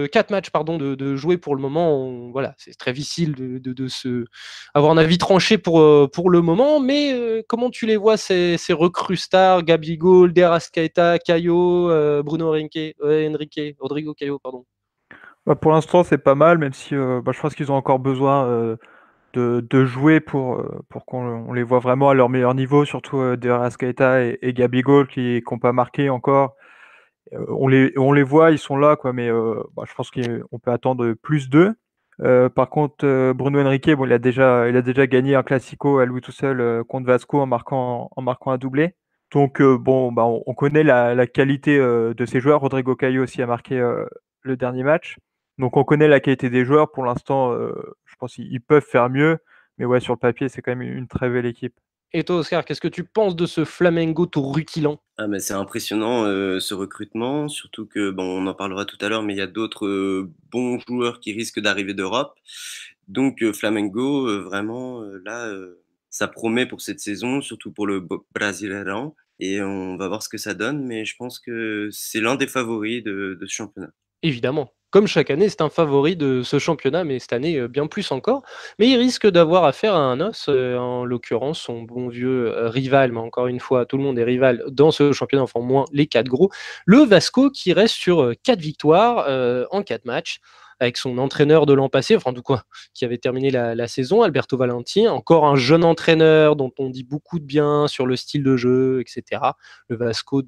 de jouer pour le moment. Voilà, c'est très difficile de avoir un avis tranché pour le moment. Mais comment tu les vois, ces recrues stars, Gabigol, De Arrascaeta, Caio, Bruno Rodrigo Caio, pardon. Pour l'instant, c'est pas mal, même si je pense qu'ils ont encore besoin de jouer pour qu'on les voit vraiment à leur meilleur niveau, surtout De Arrascaeta et Gabigol qui n'ont pas marqué encore. On les voit, ils sont là, quoi, mais je pense qu'on peut attendre plus d'eux. Par contre, Bruno Henrique, bon, il a déjà gagné un Classico à lui tout seul contre Vasco en marquant un doublé. Donc bon, bah, on connaît la qualité de ces joueurs. Rodrigo Caio aussi a marqué le dernier match. Donc on connaît la qualité des joueurs. Pour l'instant, je pense qu'ils peuvent faire mieux. Mais ouais, sur le papier, c'est quand même une très belle équipe. Et toi, Oscar, qu'est-ce que tu penses de ce Flamengo tout rutilant? Ah mais c'est impressionnant, ce recrutement, surtout que bon, on en parlera tout à l'heure, mais il y a d'autres, bons joueurs qui risquent d'arriver d'Europe. Donc Flamengo, vraiment, là, ça promet pour cette saison, surtout pour le Brasileirão et on va voir ce que ça donne, mais je pense que c'est l'un des favoris de ce championnat. Évidemment. Comme chaque année, c'est un favori de ce championnat, mais cette année, bien plus encore. Mais il risque d'avoir affaire à un os, en l'occurrence son bon vieux, rival, mais encore une fois, tout le monde est rival dans ce championnat, enfin au moins les 4 gros. Le Vasco qui reste sur, 4 victoires, en 4 matchs, avec son entraîneur de l'an passé, enfin du coup, qui avait terminé la saison, Alberto Valentin, encore un jeune entraîneur dont on dit beaucoup de bien sur le style de jeu, et cetera. Le Vasco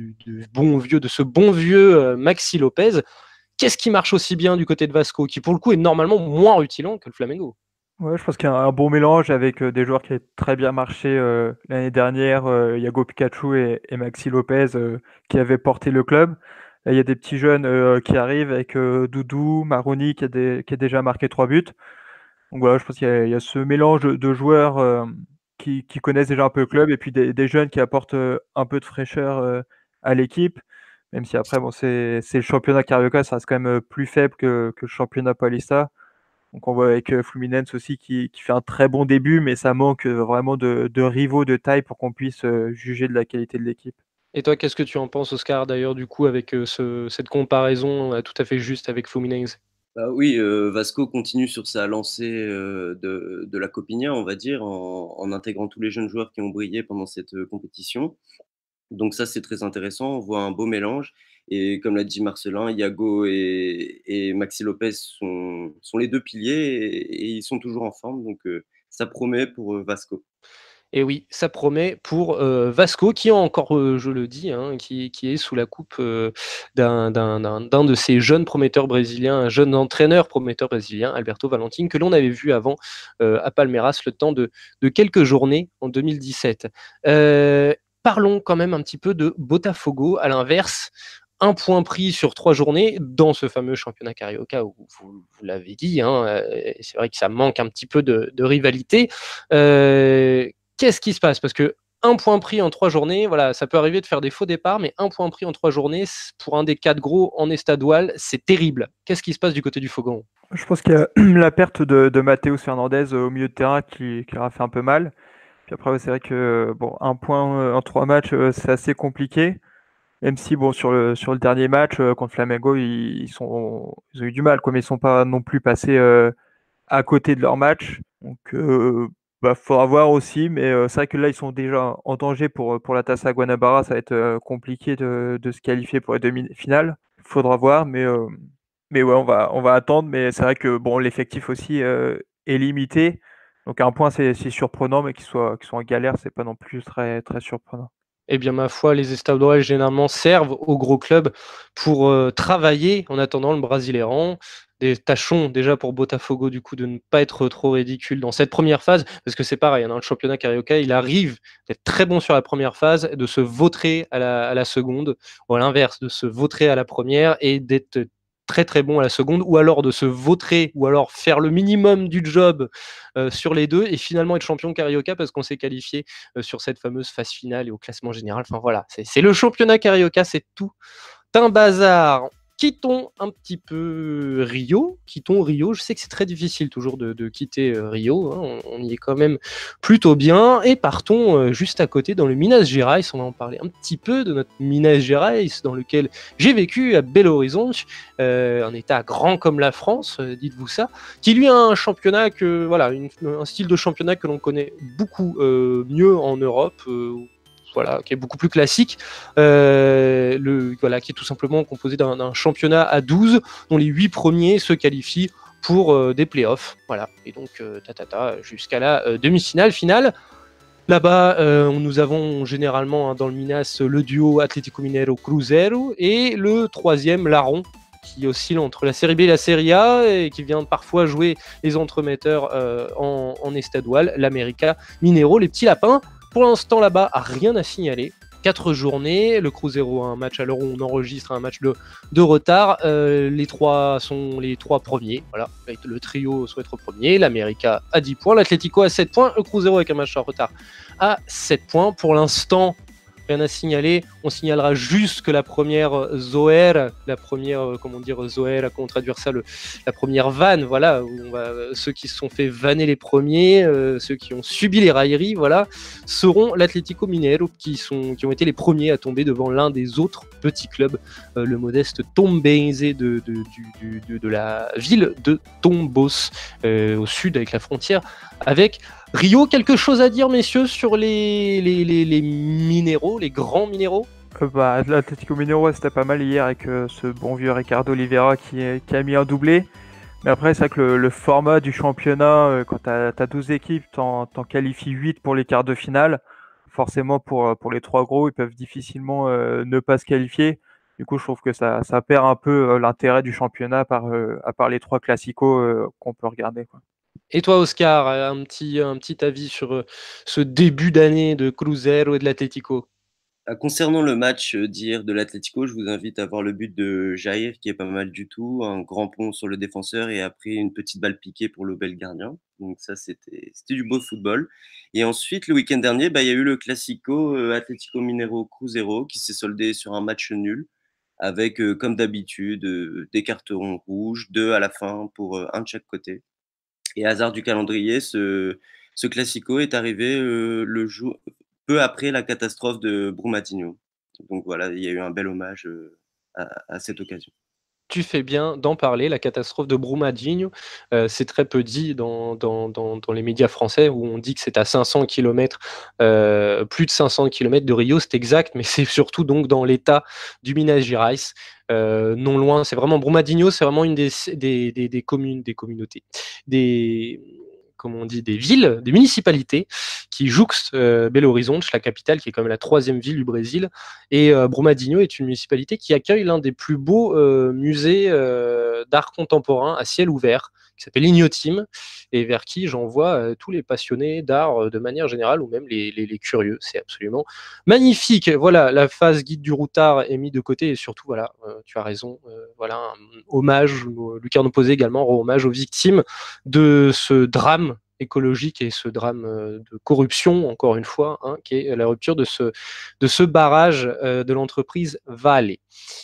de ce bon vieux, Maxi Lopez. Qu'est-ce qui marche aussi bien du côté de Vasco, qui pour le coup est normalement moins rutilant que le Flamengo? Ouais, je pense qu'il y a un bon mélange avec des joueurs qui ont très bien marché l'année dernière, Yago Pikachu et Maxi Lopez qui avaient porté le club. Là, il y a des petits jeunes qui arrivent avec Doudou, Maroni qui a déjà marqué 3 buts. Donc voilà, je pense qu'il y a ce mélange de joueurs qui connaissent déjà un peu le club et puis des jeunes qui apportent un peu de fraîcheur à l'équipe. Même si après, bon, c'est le championnat Carioca, ça reste quand même plus faible que le championnat Paulista. Donc on voit avec Fluminense aussi qui fait un très bon début, mais ça manque vraiment de rivaux de taille pour qu'on puisse juger de la qualité de l'équipe. Et toi, qu'est-ce que tu en penses, Oscar, d'ailleurs, du coup, avec cette comparaison tout à fait juste avec Fluminense? Bah oui, Vasco continue sur sa lancée, de la Copinha, on va dire, en intégrant tous les jeunes joueurs qui ont brillé pendant cette, compétition. Donc ça, c'est très intéressant. On voit un beau mélange et comme l'a dit Marcelin, Yago et Maxi Lopez sont les 2 piliers et ils sont toujours en forme donc ça promet pour, Vasco. Et oui, ça promet pour Vasco, qui est encore, je le dis, hein, qui est sous la coupe d'un de ces jeunes prometteurs brésiliens, un jeune entraîneur prometteur brésilien, Alberto Valentim, que l'on avait vu avant à Palmeiras le temps de quelques journées en 2017. Parlons quand même un petit peu de Botafogo, à l'inverse. Un point pris sur 3 journées dans ce fameux championnat Carioca où vous l'avez dit, hein, c'est vrai que ça manque un petit peu de rivalité. Qu'est-ce qui se passe? Parce que un point pris en 3 journées, voilà, ça peut arriver de faire des faux départs, mais un point pris en 3 journées, pour un des 4 gros en estadual, c'est terrible. Qu'est-ce qui se passe du côté du Fogon? Je pense qu'il y a la perte de Matheus Fernandez au milieu de terrain qui leur a fait un peu mal. Puis après, ouais, c'est vrai que bon, un point en 3 matchs, c'est assez compliqué. Même si bon, sur le dernier match contre Flamengo, ils ont eu du mal, quoi, mais ils sont pas non plus passés à côté de leur match. Donc, bah, faudra voir aussi. Mais c'est vrai que là, ils sont déjà en danger pour la Taça Guanabara. Ça va être compliqué de se qualifier pour les demi-finales. Il faudra voir. Mais ouais, on va attendre. Mais c'est vrai que bon, l'effectif aussi est limité. Donc, un point, c'est surprenant. Mais qu'ils soient en galère, c'est pas non plus très, très surprenant. Eh bien, ma foi, les estaduales généralement servent aux gros clubs pour travailler en attendant le Brasileirão. Tâchons déjà pour Botafogo du coup de ne pas être trop ridicule dans cette première phase, parce que c'est pareil, hein, dans le championnat Carioca, il arrive d'être très bon sur la première phase, de se vautrer à la seconde, ou à l'inverse, de se vautrer à la première et d'être très très bon à la seconde, ou alors de se vautrer, ou alors faire le minimum du job sur les deux, et finalement être champion Carioca parce qu'on s'est qualifié sur cette fameuse phase finale et au classement général. Enfin voilà, c'est le championnat Carioca, c'est tout un bazar. Quittons un petit peu Rio. Je sais que c'est très difficile toujours de quitter Rio. Hein. On y est quand même plutôt bien. Et partons juste à côté dans le Minas Gerais. On va en parler un petit peu de notre Minas Gerais dans lequel j'ai vécu à Belo Horizonte, un état grand comme la France, dites-vous ça, qui lui a un championnat un style de championnat que l'on connaît beaucoup mieux en Europe. Voilà, qui est beaucoup plus classique, qui est tout simplement composé d'un championnat à 12, dont les 8 premiers se qualifient pour des playoffs. Voilà, et donc jusqu'à la demi-finale finale. Là-bas, nous avons généralement dans le Minas le duo Atlético Mineiro Cruzeiro et le troisième larron qui oscille entre la Série B et la Série A et qui vient parfois jouer les entremetteurs en estadual, l'América Mineiro, les petits lapins. Pour l'instant là-bas, rien à signaler. 4 journées, le Cruzeiro a un match à l'heure où on enregistre, un match de retard. Les trois sont les trois premiers. Voilà, le trio souhaite être premier. L'América à 10 points, l'Atlético à 7 points, le Cruzeiro avec un match en retard à 7 points. Pour l'instant, rien à signaler. On signalera juste que la première Zoer, comment traduire ça, la première vanne, voilà, ceux qui se sont fait vanner les premiers, ceux qui ont subi les railleries, voilà, seront l'Atlético Mineiro qui ont été les premiers à tomber devant l'un des autres petits clubs, le modeste Tombense de la ville de Tombos, au sud avec la frontière avec Rio. Quelque chose à dire, messieurs, sur les minéraux, les grands minéraux? L'Atlético Mineiro, c'était pas mal hier avec ce bon vieux Ricardo Oliveira qui a mis un doublé. Mais après, c'est vrai que le format du championnat, quand t'as 12 équipes, t'en qualifies 8 pour les quarts de finale. Forcément, pour les trois gros, ils peuvent difficilement ne pas se qualifier. Du coup, je trouve que ça perd un peu l'intérêt du championnat à part les trois classicos qu'on peut regarder, quoi. Et toi, Oscar, un petit avis sur ce début d'année de Cruzeiro et de l'Atlético? Concernant le match d'hier de l'Atlético, je vous invite à voir le but de Jair qui est pas mal du tout, un grand pont sur le défenseur et après une petite balle piquée pour le bel gardien. Donc ça, c'était du beau football. Et ensuite, le week-end dernier, il y a eu le Classico Atlético Mineiro Cruzeiro qui s'est soldé sur un match nul avec, comme d'habitude, des cartons rouges, deux à la fin pour un de chaque côté. Et hasard du calendrier, ce Classico est arrivé peu après la catastrophe de Brumadinho. Donc voilà, il y a eu un bel hommage à cette occasion. Tu fais bien d'en parler, la catastrophe de Brumadinho. C'est très peu dit dans les médias français où on dit que c'est à 500 km, plus de 500 km de Rio, c'est exact, mais c'est surtout donc dans l'état du Minas Gerais, non loin. C'est vraiment Brumadinho, c'est vraiment une des communes, des communautés, des comment on dit, des villes, des municipalités qui jouxtent Belo Horizonte, la capitale, qui est quand même la troisième ville du Brésil. Et Brumadinho est une municipalité qui accueille l'un des plus beaux musées d'art contemporain à ciel ouvert, qui s'appelle Ignotim, et vers qui j'envoie tous les passionnés d'art de manière générale, ou même les curieux. C'est absolument magnifique. Voilà, la phase guide du routard est mise de côté, et surtout, voilà, tu as raison, voilà, un hommage, Lucarno Posé également rend hommage aux victimes de ce drame écologique et ce drame de corruption, encore une fois, hein, qui est la rupture de ce barrage de l'entreprise Vale.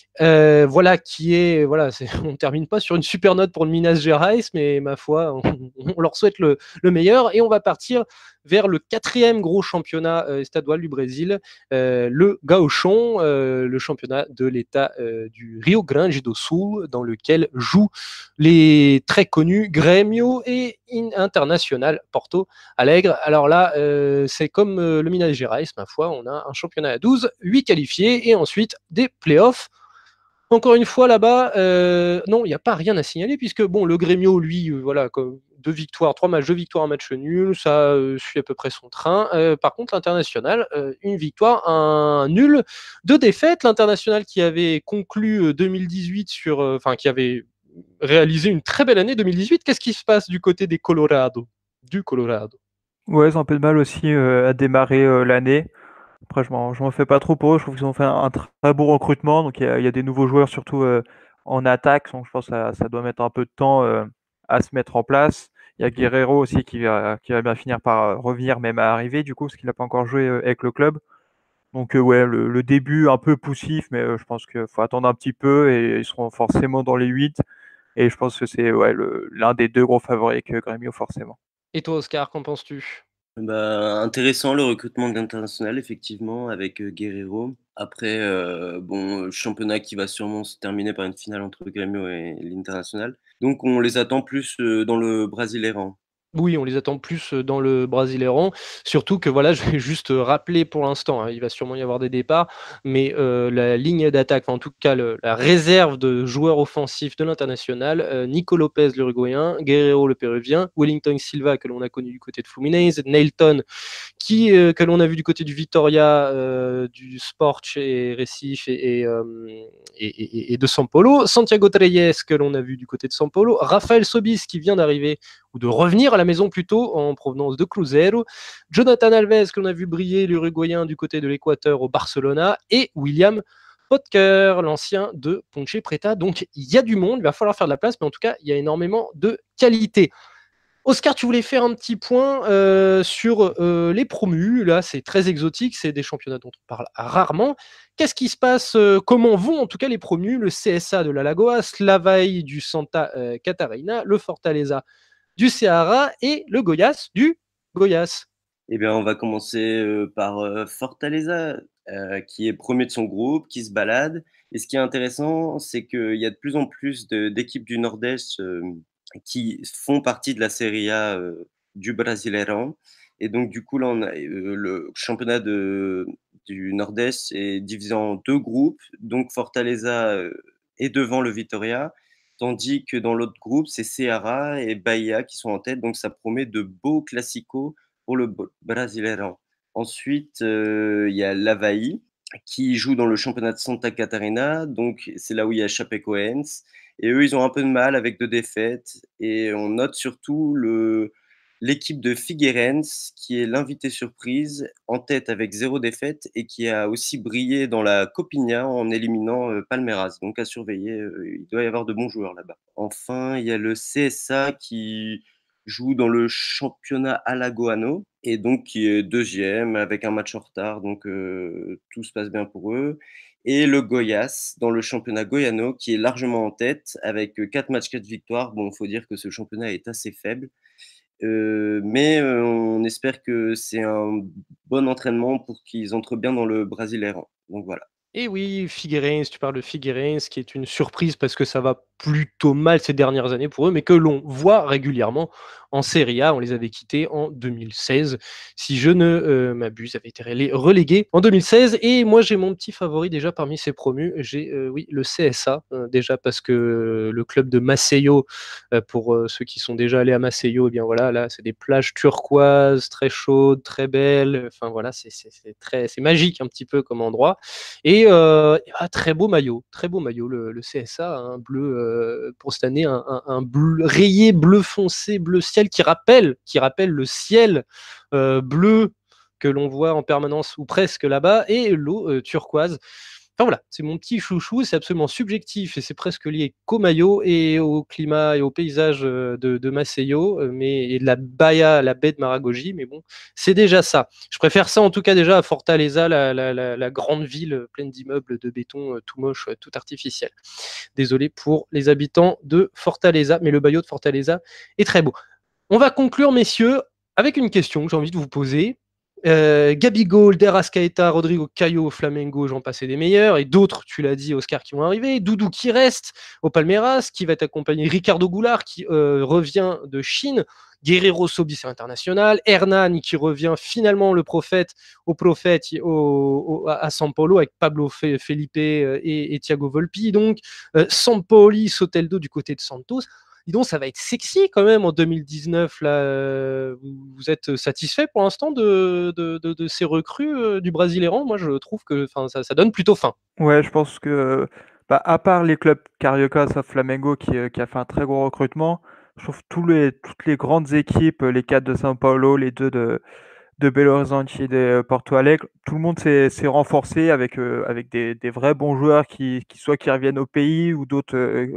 Voilà qui est, voilà, on termine pas sur une super note pour le Minas Gerais, mais ma foi, on leur souhaite le meilleur et on va partir vers le quatrième gros championnat estadual du Brésil, le Gauchon, le championnat de l'État du Rio Grande do Sul, dans lequel jouent les très connus Grêmio et Internacional Porto Alegre. Alors là, c'est comme le Minas Gerais, ma foi, on a un championnat à 12, 8 qualifiés et ensuite des playoffs. Encore une fois, là-bas, non, il n'y a pas rien à signaler, puisque bon, le Grêmio, lui, voilà, comme 2 victoires, 3 matchs, 2 victoires, un match nul, ça suit à peu près son train. Par contre, l'International, une victoire, un nul, 2 défaites. L'International qui avait conclu 2018 enfin, qui avait réalisé une très belle année 2018. Qu'est-ce qui se passe du côté des Colorado? Du Colorado. Ouais, ils ont un peu de mal aussi à démarrer l'année. Après, je m'en fais pas trop pour eux. Je trouve qu'ils ont fait un très beau recrutement. Donc, il y a des nouveaux joueurs, surtout en attaque. Donc, je pense que ça doit mettre un peu de temps à se mettre en place. Il y a Guerrero aussi qui va bien finir par revenir, même à arriver, du coup, parce qu'il n'a pas encore joué avec le club. Donc, ouais, le début un peu poussif, mais je pense qu'il faut attendre un petit peu et ils seront forcément dans les 8. Et je pense que c'est ouais, l'un des deux gros favoris avec Grêmio, forcément. Et toi, Oscar, qu'en penses-tu? Intéressant le recrutement de l'international, effectivement, avec Guerrero. Après, bon, championnat qui va sûrement se terminer par une finale entre Grêmio et l'International. Donc, on les attend plus dans le Brasileirão. Oui, on les attend plus, dans le Brasileirão, surtout que voilà, je vais juste, rappeler pour l'instant, hein, il va sûrement y avoir des départs, mais la ligne d'attaque, enfin en tout cas la réserve de joueurs offensifs de l'international, Nico Lopez l'Uruguayen, Guerreiro le Péruvien, Wellington Silva que l'on a connu du côté de Fluminense, Neilton que l'on a vu du côté du Vitória, du Sport et Recife et de São Paulo, Santiago Treyes que l'on a vu du côté de São Paulo, Rafael Sobis qui vient d'arriver ou de revenir à la maison plutôt en provenance de Cruzeiro, Jonathan Alves que l'on a vu briller, l'Uruguayen du côté de l'Équateur au Barcelona et William Potker, l'ancien de Ponche Preta. Donc il y a du monde, il va falloir faire de la place, mais en tout cas il y a énormément de qualité. Oscar, tu voulais faire un petit point sur les promus. Là, c'est très exotique, c'est des championnats dont on parle rarement. Qu'est-ce qui se passe Comment vont en tout cas les promus? Le CSA de l'Alagoas, l'Avaí du Santa Catarina, le Fortaleza du Ceará et le Goiás du Goiás. Eh bien, on va commencer par Fortaleza, qui est premier de son groupe, qui se balade. Et ce qui est intéressant, c'est qu'il y a de plus en plus d'équipes du Nord-Est qui font partie de la Serie A du Brasileirão. Et donc, du coup, là, on a, le championnat du Nord-Est est divisé en deux groupes. Donc, Fortaleza est devant le Vitória, tandis que dans l'autre groupe, c'est Ceará et Bahia qui sont en tête. Donc, ça promet de beaux classicos pour le Brasileirão. Ensuite, il y a l'Avaí qui joue dans le championnat de Santa Catarina. Donc, c'est là où il y a Chapecoense. Et eux, ils ont un peu de mal avec 2 défaites. Et on note surtout l'équipe de Figueirense, qui est l'invité surprise, en tête avec 0 défaite et qui a aussi brillé dans la Copinha en éliminant Palmeiras. Donc à surveiller, il doit y avoir de bons joueurs là-bas. Enfin, il y a le CSA qui joue dans le championnat alagoano et donc qui est deuxième avec un match en retard. Donc tout se passe bien pour eux. Et le Goiás dans le championnat goiano qui est largement en tête avec 4 matchs, 4 victoires. Bon, il faut dire que ce championnat est assez faible. Mais on espère que c'est un bon entraînement pour qu'ils entrent bien dans le Brasileirão. Donc voilà. Et oui, Figueirense, tu parles de Figueirense, qui est une surprise parce que ça va plutôt mal ces dernières années pour eux, mais que l'on voit régulièrement en Serie A. On les avait quittés en 2016, si je ne m'abuse, avaient été relégués en 2016. Et moi, j'ai mon petit favori déjà parmi ces promus. J'ai oui le CSA déjà parce que le club de Maceió, pour ceux qui sont déjà allés à Maceió, et bien voilà, là, c'est des plages turquoises, très chaudes, très belles. Enfin voilà, c'est magique un petit peu comme endroit. Et très beau maillot, le CSA, un bleu pour cette année, un bleu, rayé bleu foncé, bleu ciel qui rappelle le ciel bleu que l'on voit en permanence ou presque là-bas, et l'eau turquoise. Enfin voilà, c'est mon petit chouchou, c'est absolument subjectif et c'est presque lié qu'au maillot et au climat et au paysage de Maceió, et de la Baia, la baie de Maragogi, mais bon, c'est déjà ça. Je préfère ça en tout cas déjà à Fortaleza, la grande ville pleine d'immeubles de béton tout moche, tout artificiel. Désolé pour les habitants de Fortaleza, mais le maillot de Fortaleza est très beau. On va conclure, messieurs, avec une question que j'ai envie de vous poser. Gabigol, Der Arrascaeta, Rodrigo Caio, Flamengo, j'en passais des meilleurs, et d'autres, tu l'as dit, Oscar, qui vont arriver. Doudou qui reste au Palmeiras, qui va être accompagné. Ricardo Goulart qui revient de Chine. Guerreiro Sobis international. Hernan qui revient finalement le prophète à São Paulo avec Pablo Felipe et Thiago Volpi. Donc Sampaoli, Soteldo du côté de Santos. Dis donc, ça va être sexy quand même en 2019. Là, vous êtes satisfait pour l'instant de ces recrues du Brasileirão? Moi, je trouve que ça donne plutôt faim. Ouais, je pense que, à part les clubs Carioca, sauf Flamengo qui a fait un très gros recrutement, je trouve toutes les grandes équipes, les 4 de São Paulo, les 2 de Belo Horizonte et de Porto Alegre, tout le monde s'est renforcé avec des vrais bons joueurs soit qui reviennent au pays ou d'autres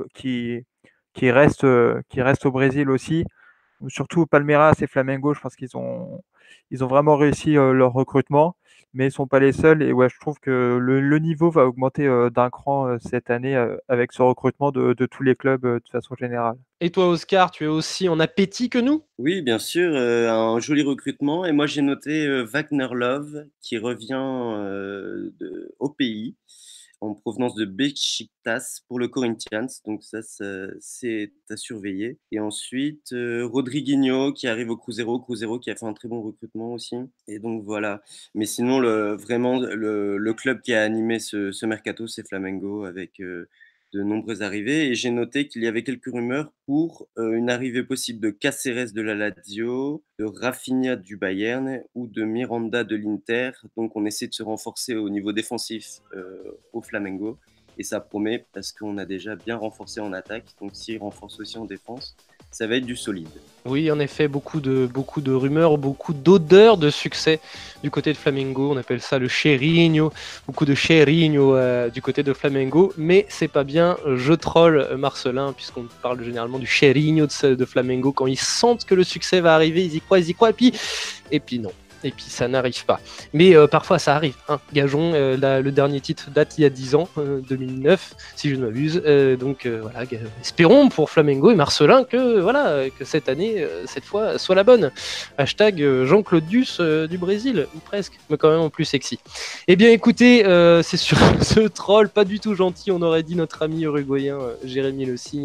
qui restent au Brésil aussi. Surtout Palmeiras et Flamengo, je pense ils ont vraiment réussi leur recrutement, mais ils ne sont pas les seuls. Et ouais, je trouve que le niveau va augmenter d'un cran cette année avec ce recrutement de tous les clubs de façon générale. Et toi, Oscar, tu es aussi en appétit que nous? Oui, bien sûr, un joli recrutement. Et moi, j'ai noté Wagner Love qui revient au pays en provenance de Beşiktaş pour le Corinthians, donc ça c'est à surveiller. Et ensuite, Rodriguinho qui arrive au Cruzeiro qui a fait un très bon recrutement aussi. Et donc voilà. Mais sinon, vraiment, le club qui a animé ce mercato, c'est Flamengo, avec de nombreuses arrivées. Et j'ai noté qu'il y avait quelques rumeurs pour une arrivée possible de Cáceres de la Lazio, de Rafinha du Bayern ou de Miranda de l'Inter. Donc on essaie de se renforcer au niveau défensif au Flamengo. Et ça promet parce qu'on a déjà bien renforcé en attaque. Donc s'il renforce aussi en défense, ça va être du solide. Oui, en effet, beaucoup de rumeurs, beaucoup d'odeurs de succès du côté de Flamengo. On appelle ça le cheirinho, beaucoup de cheirinho du côté de Flamengo. Mais c'est pas bien, je troll Marcelin, puisqu'on parle généralement du cheirinho de Flamengo. Quand ils sentent que le succès va arriver, ils y croient, et puis non. Et puis ça n'arrive pas. Mais parfois ça arrive. Hein. Gageons, le dernier titre date il y a 10 ans, 2009, si je ne m'abuse. Donc voilà, espérons pour Flamengo et Marcelin que cette année, cette fois, soit la bonne. Hashtag Jean-Claude Duss du Brésil, ou presque, mais quand même en plus sexy. Eh bien écoutez, c'est sur ce troll pas du tout gentil, on aurait dit notre ami uruguayen Jérémy Le Signe.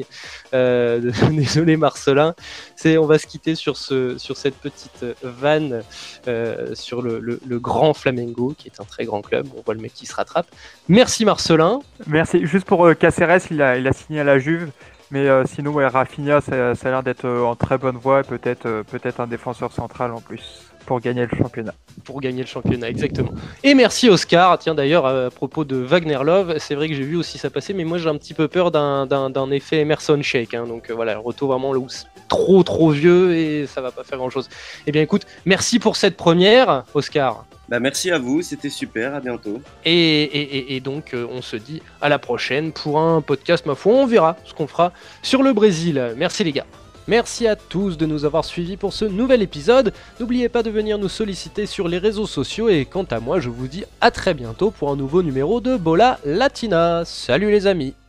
Désolé Marcelin. On va se quitter sur cette petite vanne sur le grand Flamengo, qui est un très grand club. On voit le mec qui se rattrape. Merci Marcelin. Merci. Juste pour Cáceres, il a signé à la Juve. Mais sinon, ouais, Rafinha, ça a l'air d'être en très bonne voie. Peut-être un défenseur central en plus pour gagner le championnat. Pour gagner le championnat, exactement. Et merci Oscar. Tiens, d'ailleurs, à propos de Wagner Love, c'est vrai que j'ai vu aussi ça passer, mais moi j'ai un petit peu peur d'un effet Emerson Sheik. Hein, donc voilà, retour vraiment là où c'est trop vieux et ça va pas faire grand-chose. Eh bien écoute, merci pour cette première, Oscar. Bah, merci à vous, c'était super, à bientôt. Et donc on se dit à la prochaine pour un podcast, ma foi, on verra ce qu'on fera sur le Brésil. Merci les gars. Merci à tous de nous avoir suivis pour ce nouvel épisode. N'oubliez pas de venir nous solliciter sur les réseaux sociaux et quant à moi, je vous dis à très bientôt pour un nouveau numéro de Bola Latina. Salut les amis!